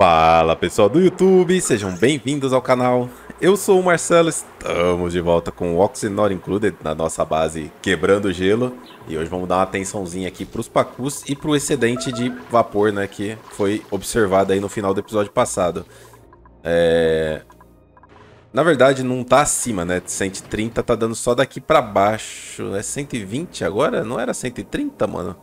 Fala pessoal do YouTube, sejam bem-vindos ao canal. Eu sou o Marcelo, estamos de volta com o Oxygen Not Included na nossa base Quebrando Gelo. E hoje vamos dar uma atençãozinha aqui para os pacus e para o excedente de vapor, né, que foi observado aí no final do episódio passado. Na verdade não tá acima, né, 130 tá dando só daqui para baixo. É 120 agora? Não era 130, mano?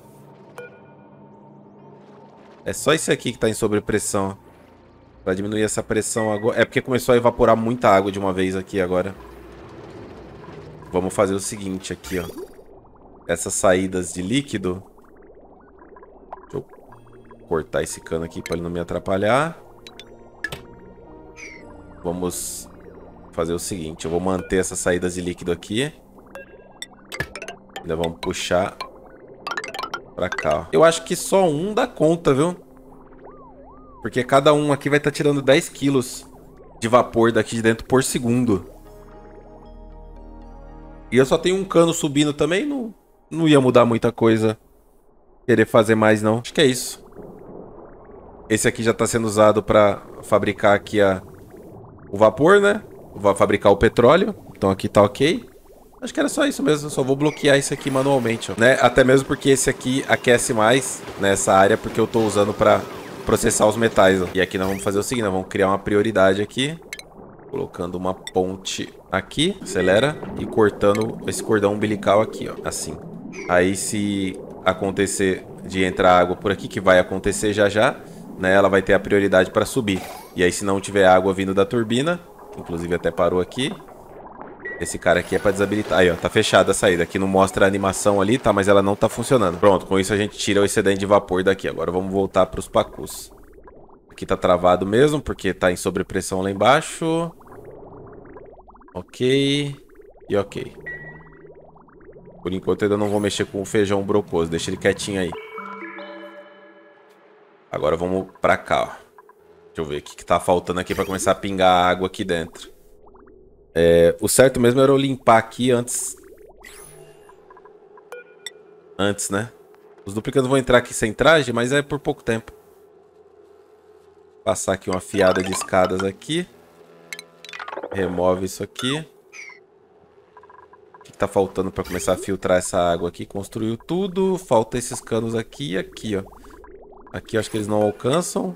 É só esse aqui que tá em sobrepressão. Pra diminuir essa pressão agora. É porque começou a evaporar muita água de uma vez aqui agora. Vamos fazer o seguinte aqui, ó. Essas saídas de líquido. Deixa eu cortar esse cano aqui pra ele não me atrapalhar. Vamos fazer o seguinte. Eu vou manter essas saídas de líquido aqui. Ainda vamos puxar pra cá, ó. Eu acho que só um dá conta, viu? Porque cada um aqui vai estar tirando 10 quilos de vapor daqui de dentro por segundo. E eu só tenho um cano subindo também, não ia mudar muita coisa. Querer fazer mais não. Acho que é isso. Esse aqui já está sendo usado para fabricar aqui o vapor, né? Vou fabricar o petróleo. Então aqui tá ok. Acho que era só isso mesmo. Eu só vou bloquear isso aqui manualmente, ó, né? Até mesmo porque esse aqui aquece mais nessa área, porque eu estou usando para processar os metais, ó. E aqui nós vamos fazer o seguinte, nós vamos criar uma prioridade aqui, colocando uma ponte aqui, acelera, e cortando esse cordão umbilical aqui, ó, assim. Aí se acontecer de entrar água por aqui, que vai acontecer já já, né, ela vai ter a prioridade para subir. E aí se não tiver água vindo da turbina, inclusive até parou aqui, esse cara aqui é para desabilitar. Aí, ó, tá fechada a saída. Aqui não mostra a animação ali, tá? Mas ela não tá funcionando. Pronto, com isso a gente tira o excedente de vapor daqui. Agora vamos voltar pros pacus. Aqui tá travado mesmo, porque tá em sobrepressão lá embaixo. Ok. E ok. Por enquanto eu ainda não vou mexer com o feijão brocoso. Deixa ele quietinho aí. Agora vamos pra cá, ó. Deixa eu ver o que tá faltando aqui pra começar a pingar água aqui dentro. O certo mesmo era eu limpar aqui antes. Antes, né? Os duplicantes vão entrar aqui sem traje, mas é por pouco tempo. Passar aqui uma fiada de escadas aqui. Remove isso aqui. O que tá faltando para começar a filtrar essa água aqui? Construiu tudo. Falta esses canos aqui e aqui, ó. Aqui eu acho que eles não alcançam.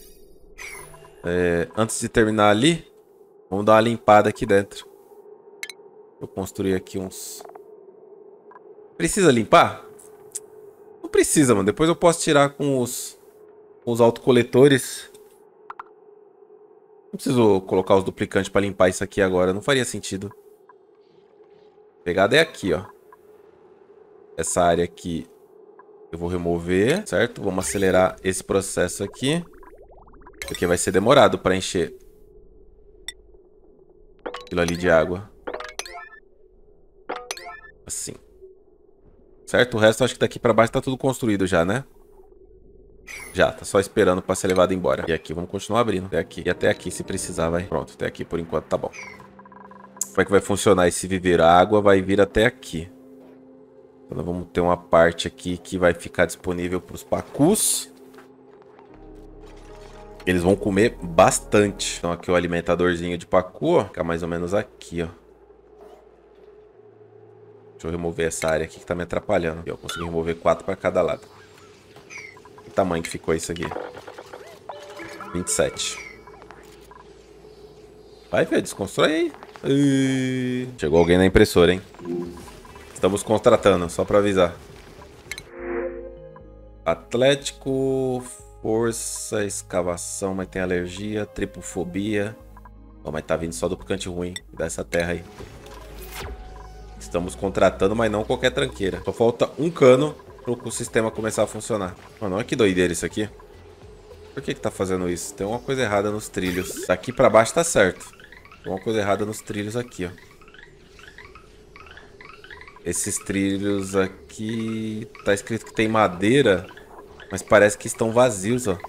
Antes de terminar ali, vamos dar uma limpada aqui dentro. Vou construir aqui uns... Precisa limpar? Não precisa, mano. Depois eu posso tirar com os autocoletores. Não preciso colocar os duplicantes para limpar isso aqui agora. Não faria sentido. A pegada é aqui, ó. Essa área aqui eu vou remover, certo? Vamos acelerar esse processo aqui. Porque vai ser demorado para encher aquilo ali de água. Assim. Certo? O resto acho que daqui pra baixo tá tudo construído já, né? Já, tá só esperando pra ser levado embora. E aqui, vamos continuar abrindo. Até aqui. E até aqui se precisar, vai. Pronto, até aqui por enquanto tá bom. Como é que vai funcionar esse viveiro? A água vai vir até aqui. Então nós vamos ter uma parte aqui que vai ficar disponível pros pacus. Eles vão comer bastante. Então aqui o alimentadorzinho de pacu, ó. Fica mais ou menos aqui, ó. Deixa eu remover essa área aqui que tá me atrapalhando. Eu consegui remover 4 para cada lado. Que tamanho que ficou isso aqui? 27. Vai, velho, desconstrói aí. Chegou alguém na impressora, hein? Estamos contratando, só para avisar. Atlético, força, escavação, mas tem alergia, tripofobia. Oh, mas tá vindo só do picante ruim dessa terra aí. Estamos contratando, mas não qualquer tranqueira. Só falta um cano para o sistema começar a funcionar. Mano, olha que doideira isso aqui. Por que tá fazendo isso? Tem uma coisa errada nos trilhos. Daqui para baixo tá certo. Tem uma coisa errada nos trilhos aqui, ó. Esses trilhos aqui... Tá escrito que tem madeira, mas parece que estão vazios, ó.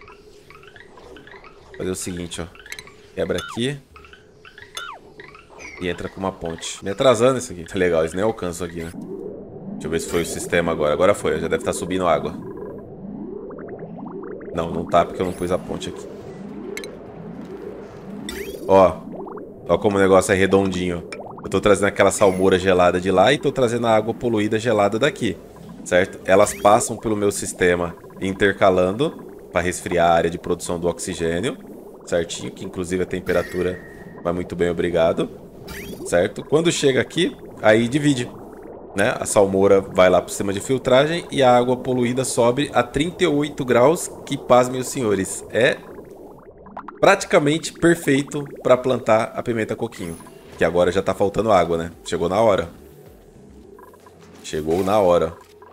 Vou fazer o seguinte, ó. Quebra aqui. E entra com uma ponte. Me atrasando isso aqui. Tá legal, eles nem alcançam aqui, né? Deixa eu ver se foi o sistema agora. Agora foi, já deve estar subindo água. Não, não tá porque eu não pus a ponte aqui. Ó. Ó como o negócio é redondinho. Eu tô trazendo aquela salmoura gelada de lá e tô trazendo a água poluída gelada daqui. Certo? Elas passam pelo meu sistema intercalando para resfriar a área de produção do oxigênio. Certinho, que inclusive a temperatura vai muito bem, obrigado. Certo? Quando chega aqui, aí divide. Né? A salmoura vai lá pro sistema de filtragem e a água poluída sobe a 38 graus, que, pasmem os senhores, é praticamente perfeito para plantar a pimenta coquinho. Que agora já tá faltando água, né? Chegou na hora. Chegou na hora.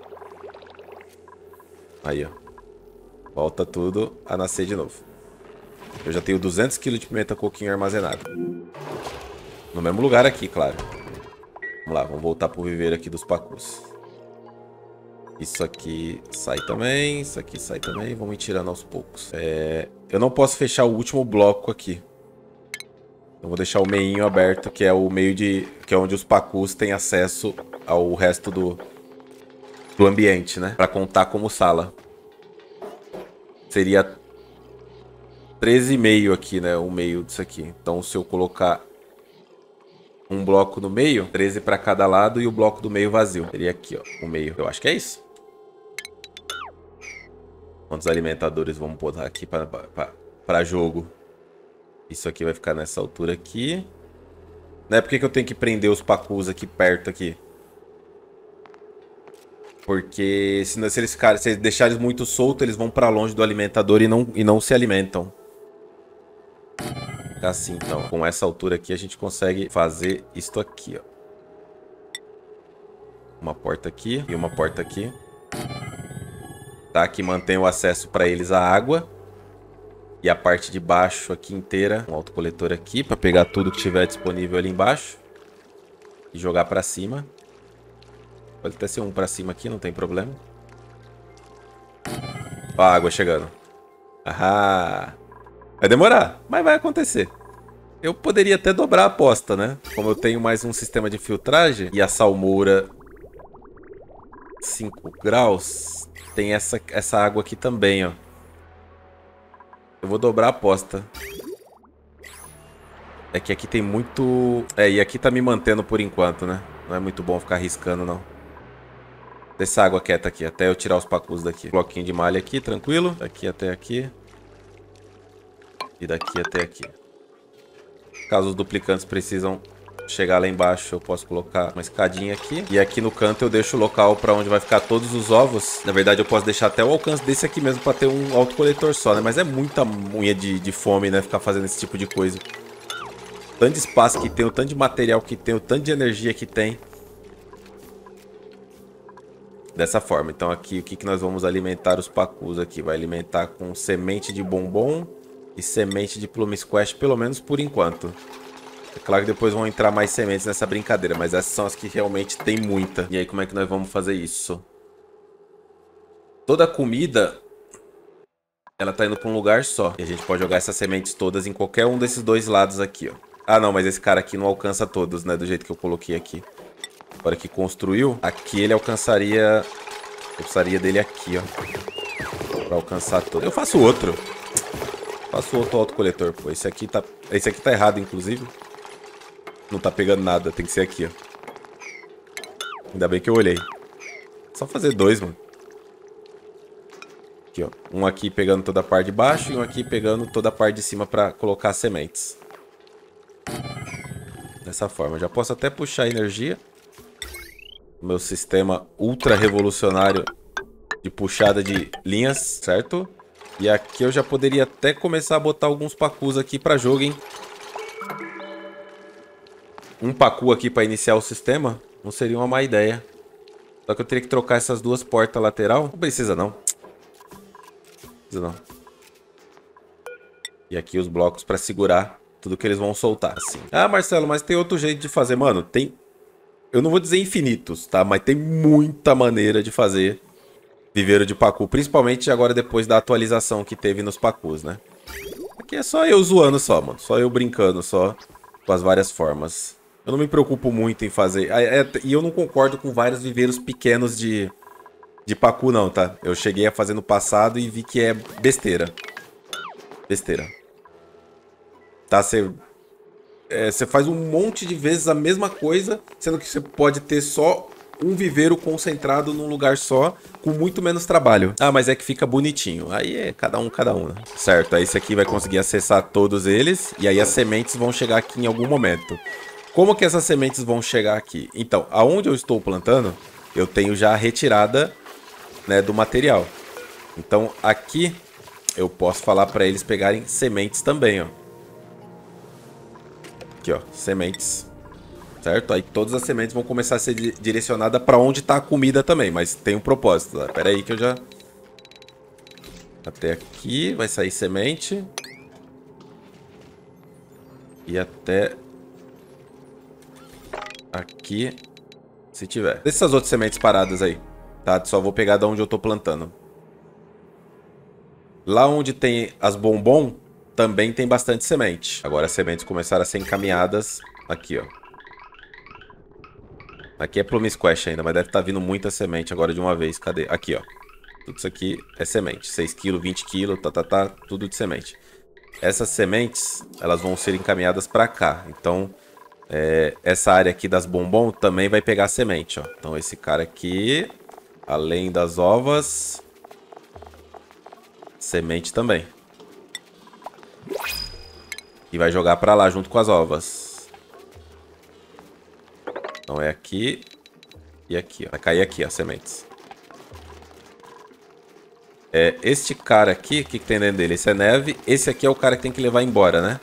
Aí, ó. Volta tudo a nascer de novo. Eu já tenho 200 kg de pimenta coquinho armazenado. No mesmo lugar aqui, claro. Vamos lá, vamos voltar pro viveiro aqui dos pacus. Isso aqui sai também, isso aqui sai também. Vamos ir tirando aos poucos. Eu não posso fechar o último bloco aqui. Eu vou deixar o meinho aberto, que é o meio de... que é onde os pacus têm acesso ao resto do ambiente, né? Pra contar como sala. Seria 13,5 aqui, né? O meio disso aqui. Então, se eu colocar um bloco no meio, 13 para cada lado e o bloco do meio vazio. Seria aqui, ó, o meio. Eu acho que é isso. Quantos alimentadores vamos botar aqui para jogo? Isso aqui vai ficar nessa altura aqui. Né? Por que que eu tenho que prender os pacus aqui perto aqui? Porque se eles deixarem eles muito soltos, eles vão para longe do alimentador e não se alimentam. Fica assim, então. Com essa altura aqui, a gente consegue fazer isto aqui, ó. Uma porta aqui e uma porta aqui. Tá? Que mantém o acesso para eles à água. E a parte de baixo aqui inteira. Um autocoletor aqui para pegar tudo que tiver disponível ali embaixo. E jogar para cima. Pode até ser um para cima aqui, não tem problema. Ó a água chegando. Ahá. Vai demorar, mas vai acontecer. Eu poderia até dobrar a aposta, né? Como eu tenho mais um sistema de filtragem e a salmoura 5 graus, tem essa água aqui também, ó. Eu vou dobrar a aposta. É que aqui tem muito... e aqui tá me mantendo por enquanto, né? Não é muito bom ficar arriscando, não. Deixa essa água quieta aqui, até eu tirar os pacus daqui. Bloquinho de malha aqui, tranquilo. Daqui até aqui. E daqui até aqui. Caso os duplicantes precisam chegar lá embaixo, eu posso colocar uma escadinha aqui. E aqui no canto eu deixo o local para onde vai ficar todos os ovos. Na verdade eu posso deixar até o alcance desse aqui mesmo para ter um autocoletor só, né? Mas é muita unha de fome, né? Ficar fazendo esse tipo de coisa. O tanto de espaço que tem, o tanto de material que tem, o tanto de energia que tem. Dessa forma. Então aqui, o que que nós vamos alimentar os pacus aqui? Vai alimentar com semente de bombom e semente de plum squash, pelo menos por enquanto. É claro que depois vão entrar mais sementes nessa brincadeira, mas essas são as que realmente tem muita. E aí, como é que nós vamos fazer isso? Toda a comida, ela tá indo pra um lugar só. E a gente pode jogar essas sementes todas em qualquer um desses dois lados aqui, ó. Ah, não, mas esse cara aqui não alcança todos, né? Do jeito que eu coloquei aqui. Agora que construiu, aqui ele alcançaria... Eu precisaria dele aqui, ó. Pra alcançar todo. Eu faço outro. Faço outro autocoletor, pô. Esse aqui tá errado, inclusive. Não tá pegando nada. Tem que ser aqui, ó. Ainda bem que eu olhei. Só fazer dois, mano. Aqui, ó. Um aqui pegando toda a parte de baixo e um aqui pegando toda a parte de cima pra colocar as sementes. Dessa forma. Já posso até puxar energia. Meu sistema ultra revolucionário de puxada de linhas, certo? E aqui eu já poderia até começar a botar alguns pacus aqui para jogo, hein? Um pacu aqui para iniciar o sistema não seria uma má ideia. Só que eu teria que trocar essas duas portas lateral. Não precisa não. Não precisa não. E aqui os blocos para segurar tudo que eles vão soltar, assim. Ah, Marcelo, mas tem outro jeito de fazer. Mano, tem... Eu não vou dizer infinitos, tá? Mas tem muita maneira de fazer viveiro de pacu. Principalmente agora depois da atualização que teve nos pacus, né? Aqui é só eu zoando só, mano. Só eu brincando só com as várias formas. Eu não me preocupo muito em fazer... E eu não concordo com vários viveiros pequenos de pacu, não, tá? Eu cheguei a fazer no passado e vi que é besteira. Besteira. Tá? Você você faz um monte de vezes a mesma coisa, sendo que você pode ter só um viveiro concentrado num lugar só, com muito menos trabalho. Ah, mas é que fica bonitinho. Aí é cada um, né? Certo, aí esse aqui vai conseguir acessar todos eles, e aí as sementes vão chegar aqui em algum momento. Como que essas sementes vão chegar aqui? Então, aonde eu estou plantando, eu tenho já a retirada, né, do material. Então, aqui eu posso falar para eles pegarem sementes também, ó. Aqui, ó, sementes. Certo? Aí todas as sementes vão começar a ser direcionadas para onde está a comida também, mas tem um propósito. Tá? Pera aí que eu já... Até aqui vai sair semente. E até... Aqui, se tiver. Essas outras sementes paradas aí, tá? Só vou pegar de onde eu tô plantando. Lá onde tem as bombom, também tem bastante semente. Agora as sementes começaram a ser encaminhadas aqui, ó. Aqui é Plum Squash ainda, mas deve estar vindo muita semente agora de uma vez. Cadê? Aqui, ó. Tudo isso aqui é semente. 6 kg, 20 kg, tudo de semente. Essas sementes, elas vão ser encaminhadas para cá. Então, essa área aqui das bombom também vai pegar semente, ó. Então, esse cara aqui, além das ovas, semente também. E vai jogar para lá junto com as ovas. Então é aqui e aqui, ó. Vai cair aqui as sementes. Este cara aqui, o que tem dentro dele? Esse é neve. Esse aqui é o cara que tem que levar embora, né?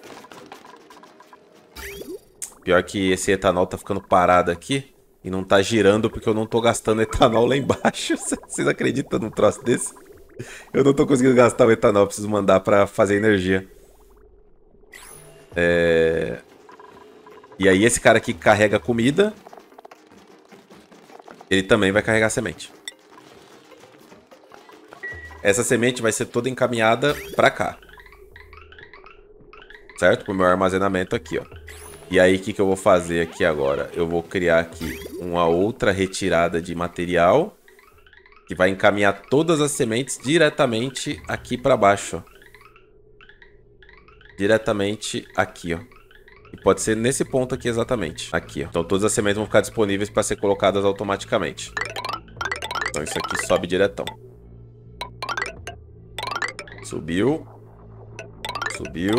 Pior que esse etanol tá ficando parado aqui e não tá girando porque eu não tô gastando etanol lá embaixo. Vocês acreditam num troço desse? Eu não tô conseguindo gastar o etanol, preciso mandar pra fazer energia. E aí esse cara aqui que carrega comida, ele também vai carregar semente. Essa semente vai ser toda encaminhada pra cá. Certo? Pro meu armazenamento aqui, ó. E aí o que eu vou fazer aqui agora? Eu vou criar aqui uma outra retirada de material que vai encaminhar todas as sementes diretamente aqui pra baixo, ó. Diretamente aqui, ó. E pode ser nesse ponto aqui exatamente. Aqui, ó. Então todas as sementes vão ficar disponíveis para ser colocadas automaticamente. Então isso aqui sobe diretão. Subiu. Subiu.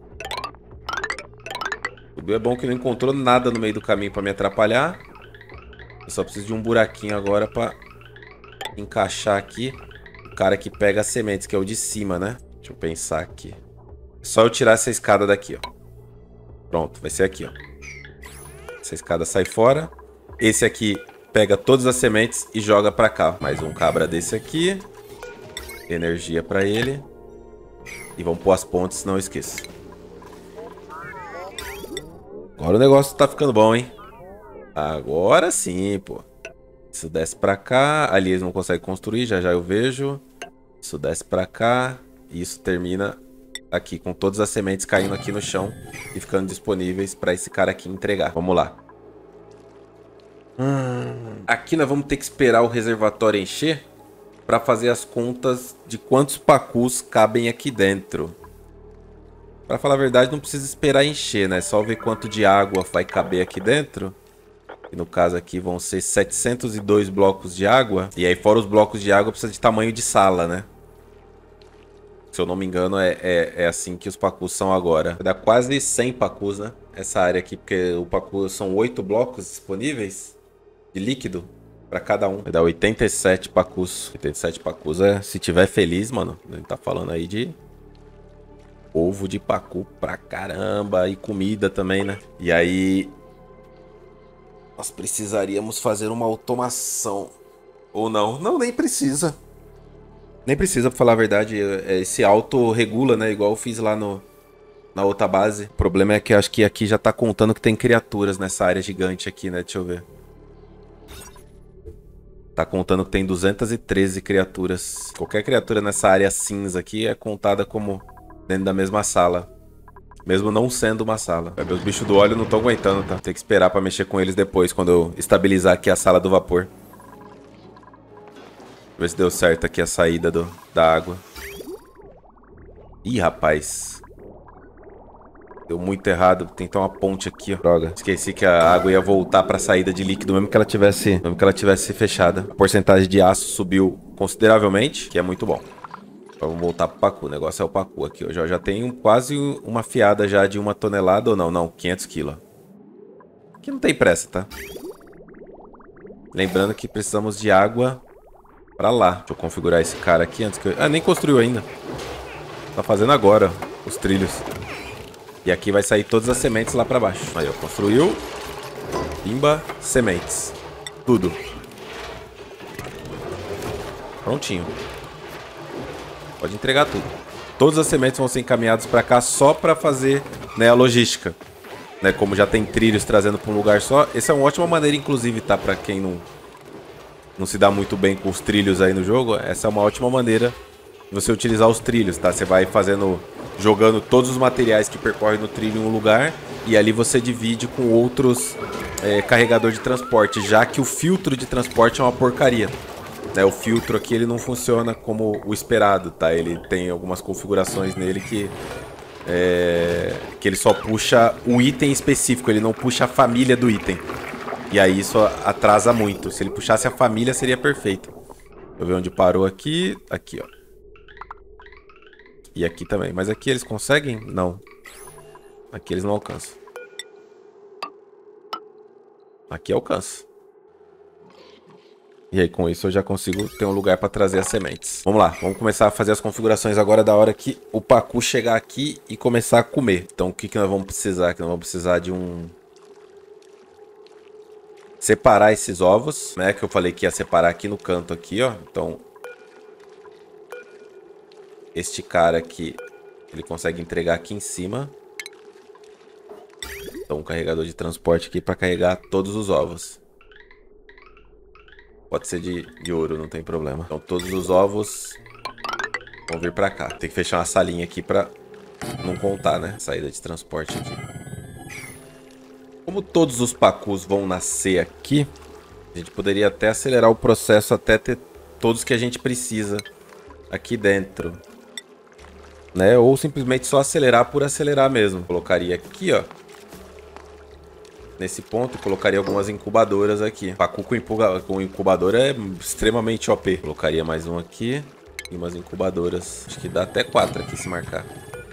Subiu. É bom que não encontrou nada no meio do caminho para me atrapalhar. Eu só preciso de um buraquinho agora para encaixar aqui o cara que pega as sementes, que é o de cima, né? Deixa eu pensar aqui. É só eu tirar essa escada daqui, ó. Pronto, vai ser aqui, ó. Essa escada sai fora. Esse aqui pega todas as sementes e joga pra cá. Mais um cabra desse aqui. Energia pra ele. E vamos pôr as pontes, não esqueça. Agora o negócio tá ficando bom, hein? Agora sim, pô. Isso desce pra cá. Ali eles não conseguem construir, já já eu vejo. Isso desce pra cá. E isso termina aqui, com todas as sementes caindo aqui no chão e ficando disponíveis para esse cara aqui entregar. Vamos lá. Aqui nós vamos ter que esperar o reservatório encher para fazer as contas de quantos pacus cabem aqui dentro. Para falar a verdade, não precisa esperar encher, né? Só ver quanto de água vai caber aqui dentro. E no caso aqui vão ser 702 blocos de água. E aí fora os blocos de água precisa de tamanho de sala, né? Se eu não me engano, é assim que os pacus são agora. Vai dar quase 100 pacus, né? Essa área aqui, porque o pacu são 8 blocos disponíveis de líquido para cada um. Vai dar 87 pacus. 87 pacus se tiver feliz, mano. A gente tá falando aí de ovo de pacu pra caramba. E comida também, né? E aí nós precisaríamos fazer uma automação. Ou não? Não, nem precisa. Nem precisa, pra falar a verdade. Esse auto regula, né? Igual eu fiz lá na outra base. O problema é que eu acho que aqui já tá contando que tem criaturas nessa área gigante aqui, né? Deixa eu ver. Tá contando que tem 213 criaturas. Qualquer criatura nessa área cinza aqui é contada como dentro da mesma sala. Mesmo não sendo uma sala. Meus bichos do óleo não estão aguentando, tá? Tem que esperar pra mexer com eles depois, quando eu estabilizar aqui a sala do vapor. Ver se deu certo aqui a saída da água. Ih, rapaz. Deu muito errado. Tem que ter uma ponte aqui, ó. Droga. Esqueci que a água ia voltar pra saída de líquido, mesmo que ela tivesse fechada. A porcentagem de aço subiu consideravelmente, que é muito bom. Vamos voltar pro pacu. O negócio é o pacu aqui. Eu já tenho quase uma fiada já de 1 tonelada ou não. Não, 500 quilos. Aqui não tem pressa, tá? Lembrando que precisamos de água pra lá. Deixa eu configurar esse cara aqui antes que eu... Ah, nem construiu ainda. Tá fazendo agora os trilhos. E aqui vai sair todas as sementes lá pra baixo. Aí, ó. Construiu. Pimba. Sementes. Tudo. Prontinho. Pode entregar tudo. Todas as sementes vão ser encaminhadas pra cá só pra fazer, né, a logística. Né, como já tem trilhos trazendo pra um lugar só. Essa é uma ótima maneira, inclusive, tá? Pra quem não se dá muito bem com os trilhos aí no jogo. Essa é uma ótima maneira de você utilizar os trilhos, tá? Você vai jogando todos os materiais que percorrem no trilho em um lugar. E ali você divide com outros carregadores de transporte. Já que o filtro de transporte é uma porcaria. Né, o filtro aqui ele não funciona como o esperado, tá? Ele tem algumas configurações nele que ele só puxa o item específico, ele não puxa a família do item. E aí isso atrasa muito. Se ele puxasse a família seria perfeito. Deixa eu ver onde parou aqui. Aqui, ó. E aqui também. Mas aqui eles conseguem? Não. Aqui eles não alcançam. Aqui alcança. E aí, com isso, eu já consigo ter um lugar para trazer as sementes. Vamos lá, vamos começar a fazer as configurações agora da hora que o pacu chegar aqui e começar a comer. Então, o que nós vamos precisar? Que nós vamos precisar de separar esses ovos, né? Que eu falei que ia separar aqui no canto aqui, ó. Então, este cara aqui, ele consegue entregar aqui em cima. Então, um carregador de transporte aqui para carregar todos os ovos. Pode ser de ouro, não tem problema. Então todos os ovos vão vir pra cá. Tem que fechar uma salinha aqui pra não contar, né? Saída de transporte aqui. Como todos os pacus vão nascer aqui, a gente poderia até acelerar o processo até ter todos que a gente precisa aqui dentro. Né? Ou simplesmente só acelerar por acelerar mesmo. Colocaria aqui, ó. Nesse ponto, colocaria algumas incubadoras aqui. Pacu com incubadora é extremamente OP. Colocaria mais um aqui. E umas incubadoras. Acho que dá até 4 aqui se marcar.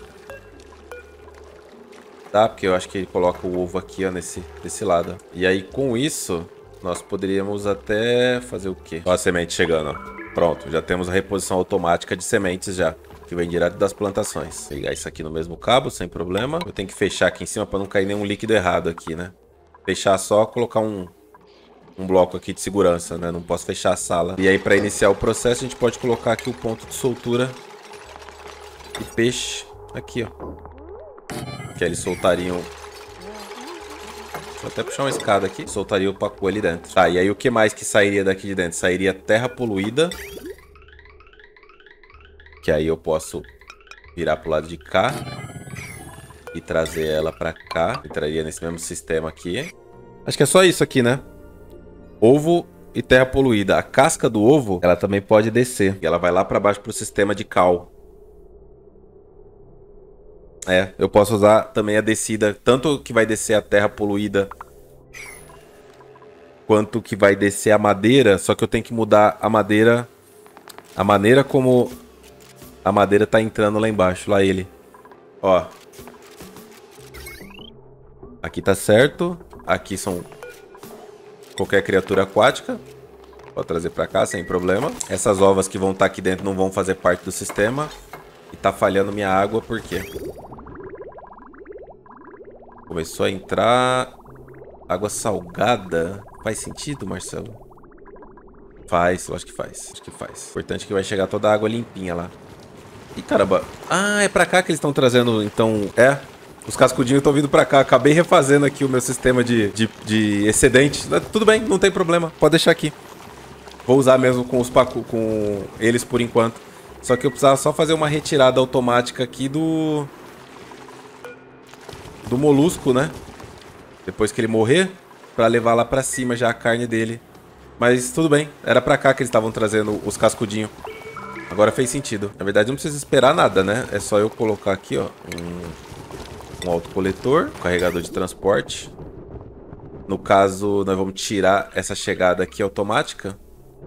Tá, porque eu acho que ele coloca o ovo aqui, ó, desse lado. E aí, com isso, nós poderíamos até fazer o quê? Ó a semente chegando, ó. Pronto, já temos a reposição automática de sementes já. Que vem direto das plantações. Vou ligar isso aqui no mesmo cabo, sem problema. Eu tenho que fechar aqui em cima para não cair nenhum líquido errado aqui, né? Fechar só, colocar um bloco aqui de segurança, né? Não posso fechar a sala. E aí, para iniciar o processo, a gente pode colocar aqui o ponto de soltura de peixe. Aqui, ó. Que aí eles soltariam... Deixa eu até puxar uma escada aqui. Soltaria o pacu ali dentro. Tá, e aí o que mais que sairia daqui de dentro? Sairia terra poluída. Que aí eu posso virar pro lado de cá. E trazer ela pra cá. Entraria nesse mesmo sistema aqui. Acho que é só isso aqui, né? Ovo e terra poluída. A casca do ovo, ela também pode descer. E ela vai lá pra baixo pro sistema de cal. Eu posso usar também a descida. Tanto que vai descer a terra poluída, quanto que vai descer a madeira. Só que eu tenho que mudar a madeira. A maneira como a madeira tá entrando lá embaixo. Lá ele. Ó. Aqui tá certo. Aqui são qualquer criatura aquática. Pode trazer pra cá sem problema. Essas ovas que vão estar aqui dentro não vão fazer parte do sistema. E tá falhando minha água, por quê? Começou a entrar água salgada. Faz sentido, Marcelo? Faz, eu acho que faz. Acho que faz. Importante que vai chegar toda a água limpinha lá. Ih, caramba. Ah, é pra cá que eles estão trazendo, então... Os cascudinhos estão vindo pra cá. Acabei refazendo aqui o meu sistema de excedente. Tudo bem, não tem problema. Pode deixar aqui. Vou usar mesmo com eles por enquanto. Só que eu precisava só fazer uma retirada automática aqui do molusco, né? Depois que ele morrer, pra levar lá pra cima já a carne dele. Mas tudo bem. Era pra cá que eles estavam trazendo os cascudinhos. Agora fez sentido. Na verdade não precisa esperar nada, né? É só eu colocar aqui, ó. Um autocoletor, um carregador de transporte. No caso, nós vamos tirar essa chegada aqui automática.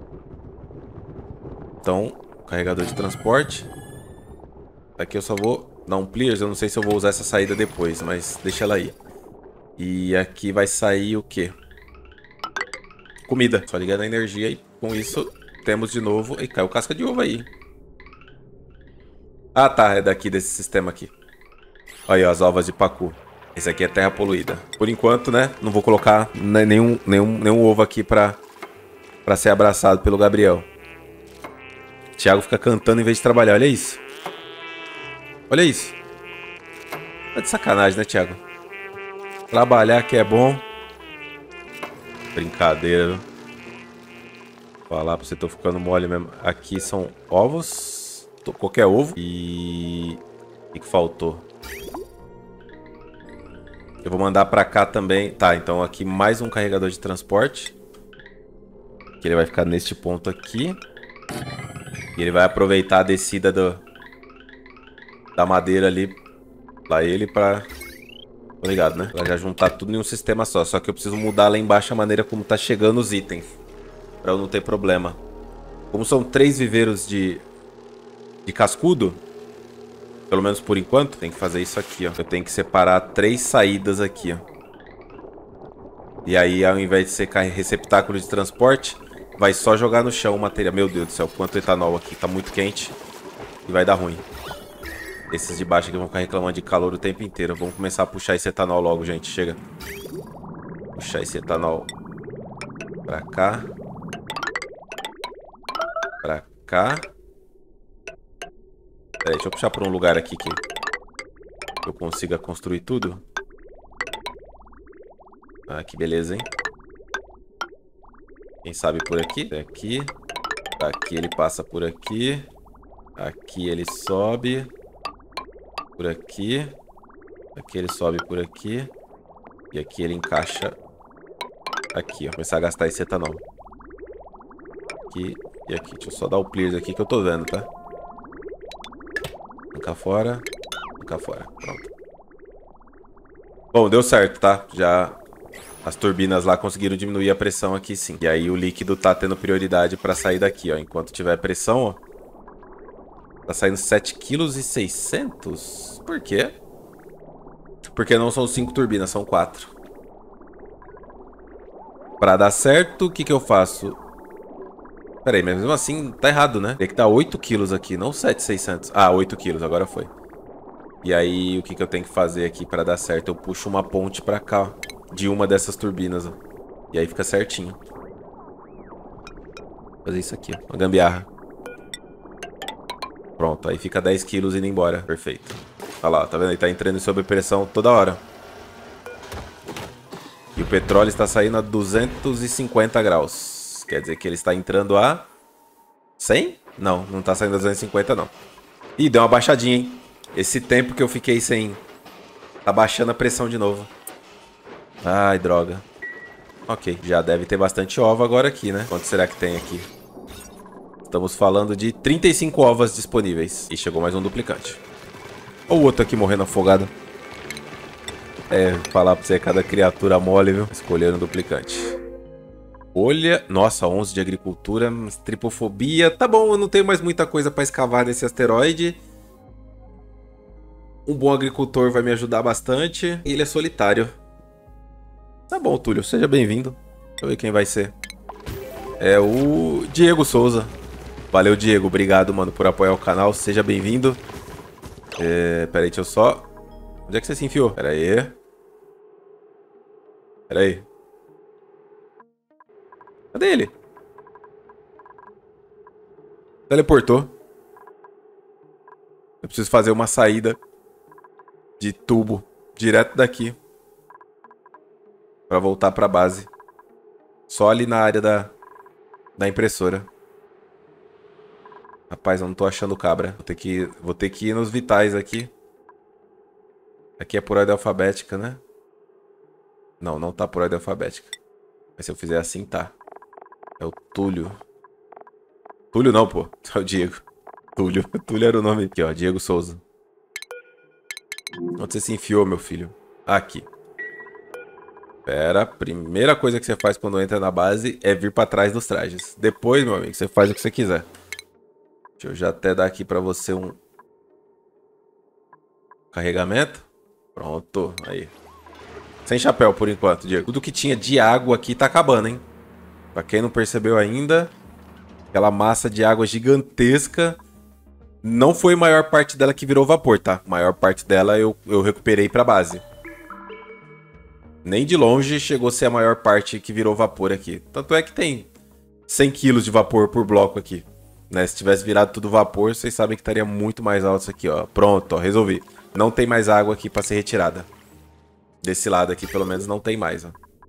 Então, carregador de transporte. Aqui eu só vou dar um clear. Eu não sei se eu vou usar essa saída depois, mas deixa ela aí. E aqui vai sair o quê? Comida. Só ligar na energia e com isso temos de novo... E caiu casca de ovo aí. Ah, tá. É daqui desse sistema aqui. Olha aí, ó, as ovas de pacu. Esse aqui é terra poluída. Por enquanto, né? Não vou colocar nenhum ovo aqui pra ser abraçado pelo Gabriel. Thiago fica cantando em vez de trabalhar. Olha isso. Olha isso. Tá de sacanagem, né, Thiago? Trabalhar que é bom. Brincadeira, viu? Falar pra você, tô ficando mole mesmo. Aqui são ovos. Qualquer ovo. E... o que faltou? Eu vou mandar pra cá também. Tá, então aqui mais um carregador de transporte. Que ele vai ficar neste ponto aqui. E ele vai aproveitar a descida da madeira ali. Lá ele pra... Tô ligado, né? Pra já juntar tudo em um sistema só. Só que eu preciso mudar lá embaixo a maneira como tá chegando os itens. Pra eu não ter problema. Como são 3 viveiros de cascudo, pelo menos por enquanto, tem que fazer isso aqui, ó. Eu tenho que separar 3 saídas aqui, ó. E aí, ao invés de ser receptáculo de transporte, vai só jogar no chão o material. Meu Deus do céu, quanto etanol aqui. Tá muito quente e vai dar ruim. Esses de baixo aqui vão ficar reclamando de calor o tempo inteiro. Vamos começar a puxar esse etanol logo, gente. Chega. Puxar esse etanol pra cá. Pra cá. Peraí, deixa eu puxar pra um lugar aqui que eu consiga construir tudo. Ah, que beleza, hein? Quem sabe por aqui? Aqui. Aqui ele passa por aqui. Aqui ele sobe. Por aqui. Aqui ele sobe por aqui. E aqui ele encaixa aqui, ó. Começar a gastar esse etanol. Aqui e aqui. Deixa eu só dar o clear aqui que eu tô vendo, tá? Cá fora. Cá fora. Pronto. Bom, deu certo, tá? Já as turbinas lá conseguiram diminuir a pressão aqui, sim. E aí o líquido tá tendo prioridade pra sair daqui, ó. Enquanto tiver pressão, ó. Tá saindo 7,6 kg? Por quê? Porque não são 5 turbinas, são 4. Pra dar certo, o que que eu faço? Pera aí, mas mesmo assim tá errado, né? Tem que dar 8 quilos aqui, não 7,600. Ah, 8 quilos, agora foi. E aí, o que que eu tenho que fazer aqui pra dar certo? Eu puxo uma ponte pra cá, ó, de uma dessas turbinas, ó. E aí fica certinho. Vou fazer isso aqui, ó, uma gambiarra. Pronto, aí fica 10 quilos indo embora. Perfeito. Olha lá, tá vendo? Ele tá entrando em sob pressão toda hora. E o petróleo está saindo a 250 graus. Quer dizer que ele está entrando a 100? Não, não está saindo a 250 não. Ih, deu uma baixadinha, hein? Esse tempo que eu fiquei sem... Tá baixando a pressão de novo. Ai, droga. Ok, já deve ter bastante ovo agora aqui, né? Quanto será que tem aqui? Estamos falando de 35 ovas disponíveis. E chegou mais um duplicante. Olha o outro aqui morrendo afogado. É, falar pra você, cada criatura mole, viu? Escolheram um duplicante. Olha, nossa, 11 de agricultura, tripofobia. Tá bom, eu não tenho mais muita coisa pra escavar nesse asteroide. Um bom agricultor vai me ajudar bastante. Ele é solitário. Tá bom, Túlio, seja bem-vindo. Deixa eu ver quem vai ser. É o Diego Souza. Valeu, Diego. Obrigado, mano, por apoiar o canal. Seja bem-vindo. Pera aí, deixa eu só... Onde é que você se enfiou? Pera aí. Pera aí. Cadê ele? Teleportou. Eu preciso fazer uma saída de tubo direto daqui pra voltar pra base. Só ali na área da impressora. Rapaz, eu não tô achando cabra. Vou ter que ir nos vitais aqui. Aqui é por ordem alfabética, né? Não, não tá por ordem alfabética. Mas se eu fizer assim, tá. É o Túlio. Túlio não, pô. É o Diego. Túlio. Túlio era o nome aqui, ó. Diego Souza. Onde você se enfiou, meu filho? Aqui. Pera, a primeira coisa que você faz quando entra na base é vir pra trás dos trajes. Depois, meu amigo, você faz o que você quiser. Deixa eu já até dar aqui pra você um carregamento. Pronto, aí. Sem chapéu por enquanto, Diego. Tudo que tinha de água aqui tá acabando, hein? Pra quem não percebeu ainda, aquela massa de água gigantesca não foi a maior parte dela que virou vapor, tá? A maior parte dela eu recuperei pra base. Nem de longe chegou a ser a maior parte que virou vapor aqui. Tanto é que tem 100 kg de vapor por bloco aqui. Né? Se tivesse virado tudo vapor, vocês sabem que estaria muito mais alto isso aqui, ó. Pronto, ó, resolvi. Não tem mais água aqui pra ser retirada. Desse lado aqui, pelo menos, não tem mais, ó.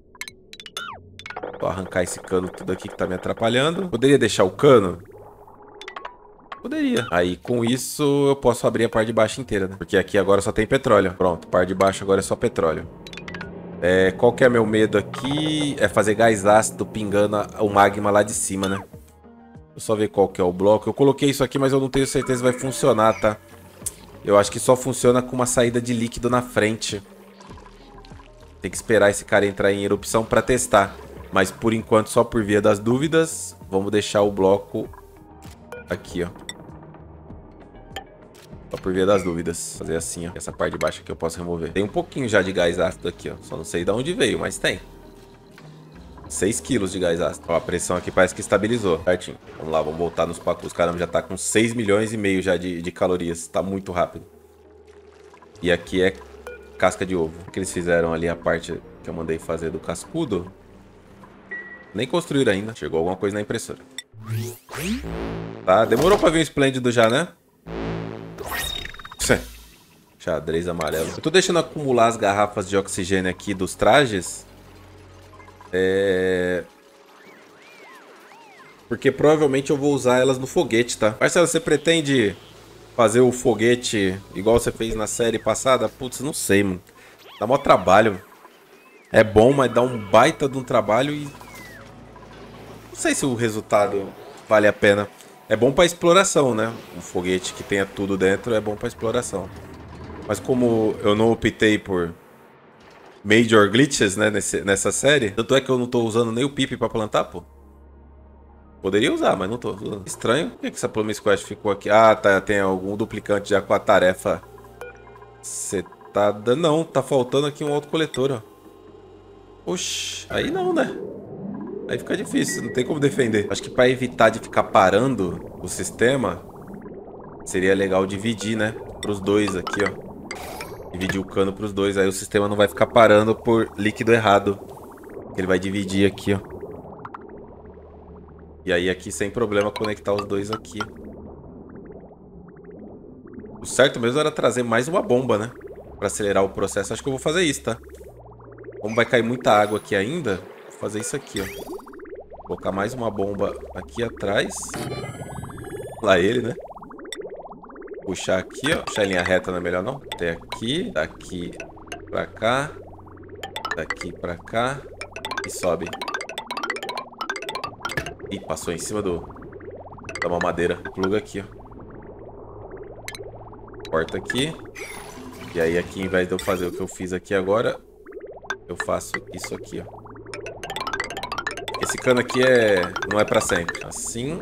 Vou arrancar esse cano tudo aqui que tá me atrapalhando. Poderia deixar o cano? Poderia. Aí, com isso, eu posso abrir a parte de baixo inteira, né? Porque aqui agora só tem petróleo. Pronto, a parte de baixo agora é só petróleo. Qual que é meu medo aqui? É fazer gás ácido pingando o magma lá de cima, né? Deixa eu só ver qual que é o bloco. Eu coloquei isso aqui, mas eu não tenho certeza se vai funcionar, tá? Eu acho que só funciona com uma saída de líquido na frente. Tem que esperar esse cara entrar em erupção pra testar. Mas por enquanto, só por via das dúvidas, vamos deixar o bloco aqui, ó. Só por via das dúvidas. Fazer assim, ó. Essa parte de baixo aqui eu posso remover. Tem um pouquinho já de gás ácido aqui, ó. Só não sei de onde veio, mas tem. 6 kg de gás ácido. Ó, a pressão aqui parece que estabilizou. Certinho. Vamos lá, vamos voltar nos pacotes. Caramba, já tá com 6 milhões e meio já de calorias. Tá muito rápido. E aqui é casca de ovo. O que eles fizeram ali, a parte que eu mandei fazer do cascudo. Nem construíram ainda. Chegou alguma coisa na impressora. Tá, demorou pra vir um esplêndido já, né? Xadrez amarelo. Eu tô deixando acumular as garrafas de oxigênio aqui dos trajes. Porque provavelmente eu vou usar elas no foguete, tá? Marcelo, você pretende fazer o foguete igual você fez na série passada? Putz, não sei, mano. Dá mó trabalho. É bom, mas dá um baita de um trabalho e... Não sei se o resultado vale a pena. É bom pra exploração, né? Um foguete que tenha tudo dentro é bom pra exploração. Mas como eu não optei por major glitches, né, nessa série, tanto é que eu não tô usando nem o Pip pra plantar, pô. Poderia usar, mas não tô usando. Estranho. Por que essa Promise Quest ficou aqui? Ah, tá, tem algum duplicante já com a tarefa setada. Não, tá faltando aqui um autocoletor, ó. Oxi, aí não, né? Aí fica difícil, não tem como defender. Acho que pra evitar de ficar parando o sistema, seria legal dividir, né? Pros dois aqui, ó. Dividir o cano pros dois, aí o sistema não vai ficar parando por líquido errado. Ele vai dividir aqui, ó. E aí aqui sem problema conectar os dois aqui. O certo mesmo era trazer mais uma bomba, né? Pra acelerar o processo. Acho que eu vou fazer isso, tá? Como vai cair muita água aqui ainda, vou fazer isso aqui, ó. Colocar mais uma bomba aqui atrás. Lá ele, né? Puxar aqui, ó. Puxar em linha reta não é melhor, não? Até aqui. Daqui pra cá. Daqui pra cá. E sobe. Ih, passou em cima da mamadeira. Pluga aqui, ó. Corta aqui. E aí aqui, em vez de eu fazer o que eu fiz aqui agora, eu faço isso aqui, ó. Esse cano aqui não é pra sempre. Assim.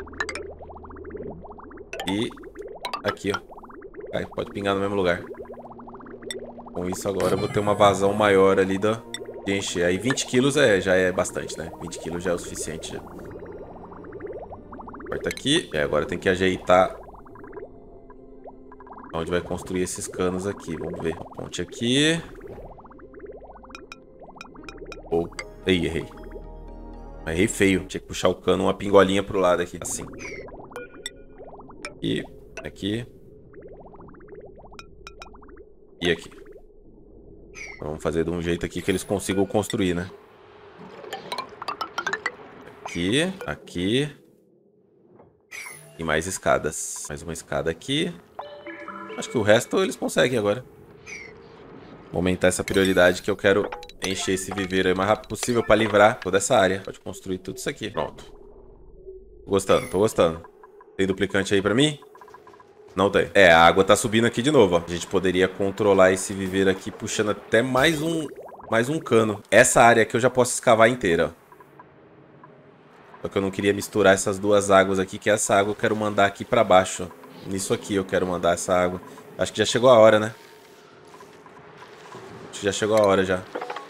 E aqui, ó. Aí, pode pingar no mesmo lugar. Com isso agora eu vou ter uma vazão maior ali de encher. Aí 20 quilos já é bastante, né? 20 quilos já é o suficiente. Já. Corta aqui. E agora tem que ajeitar onde vai construir esses canos aqui. Vamos ver. Ponte aqui. Oh. Ei, errei. Errei feio. Tinha que puxar o cano uma pingolinha pro lado aqui. Assim. E aqui. E aqui. Então, vamos fazer de um jeito aqui que eles consigam construir, né? Aqui. Aqui. E mais escadas. Mais uma escada aqui. Acho que o resto eles conseguem agora. Vou aumentar essa prioridade que eu quero encher esse viveiro aí o mais rápido possível para livrar toda essa área. Pode construir tudo isso aqui. Pronto. Tô gostando, tô gostando. Tem duplicante aí pra mim? Não tem. É, a água tá subindo aqui de novo, ó. A gente poderia controlar esse viveiro aqui puxando até mais um cano. Essa área aqui eu já posso escavar inteira, ó. Só que eu não queria misturar essas duas águas aqui, que essa água eu quero mandar aqui pra baixo, ó. Nisso aqui eu quero mandar essa água. Acho que já chegou a hora, né? Acho que já chegou a hora já.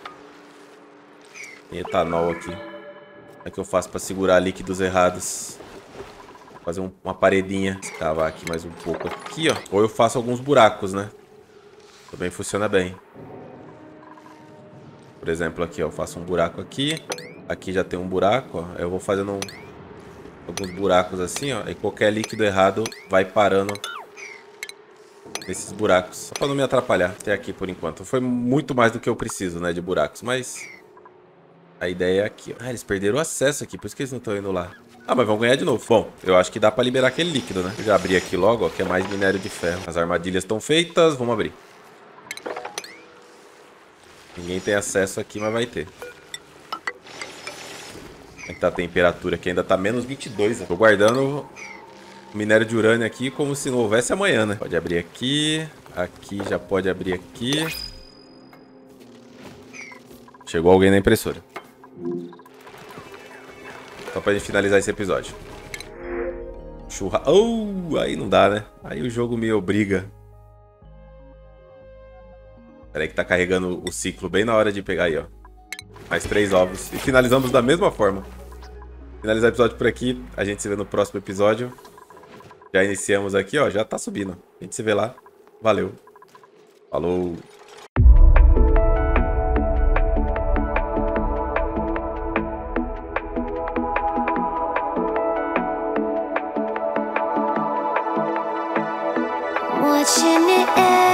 Tem etanol aqui. Como é que eu faço pra segurar líquidos errados? Fazer uma paredinha. Escavar aqui mais um pouco aqui, ó. Ou eu faço alguns buracos, né? Também funciona bem. Por exemplo, aqui, ó. Eu faço um buraco aqui. Aqui já tem um buraco, ó. Eu vou fazendo alguns buracos assim, ó. E qualquer líquido errado vai parando nesses buracos. Só pra não me atrapalhar. Até aqui por enquanto. Foi muito mais do que eu preciso, né? De buracos. Mas a ideia é aqui, ó. Ah, eles perderam o acesso aqui. Por isso que eles não estão indo lá. Ah, mas vão ganhar de novo. Bom, eu acho que dá pra liberar aquele líquido, né? Eu já abri aqui logo, ó, que é mais minério de ferro. As armadilhas estão feitas, vamos abrir. Ninguém tem acesso aqui, mas vai ter. Como é que tá a temperatura aqui? Ainda tá menos 22, ó. Tô guardando o minério de urânio aqui como se não houvesse amanhã, né? Pode abrir aqui. Aqui já pode abrir aqui. Chegou alguém na impressora. Só pra gente finalizar esse episódio. Churra... Oh, aí não dá, né? Aí o jogo me obriga. Peraí que tá carregando o ciclo bem na hora de pegar aí, ó. Mais 3 ovos. E finalizamos da mesma forma. Finalizar o episódio por aqui. A gente se vê no próximo episódio. Já iniciamos aqui, ó. Já tá subindo. A gente se vê lá. Valeu. Falou. Watching it end.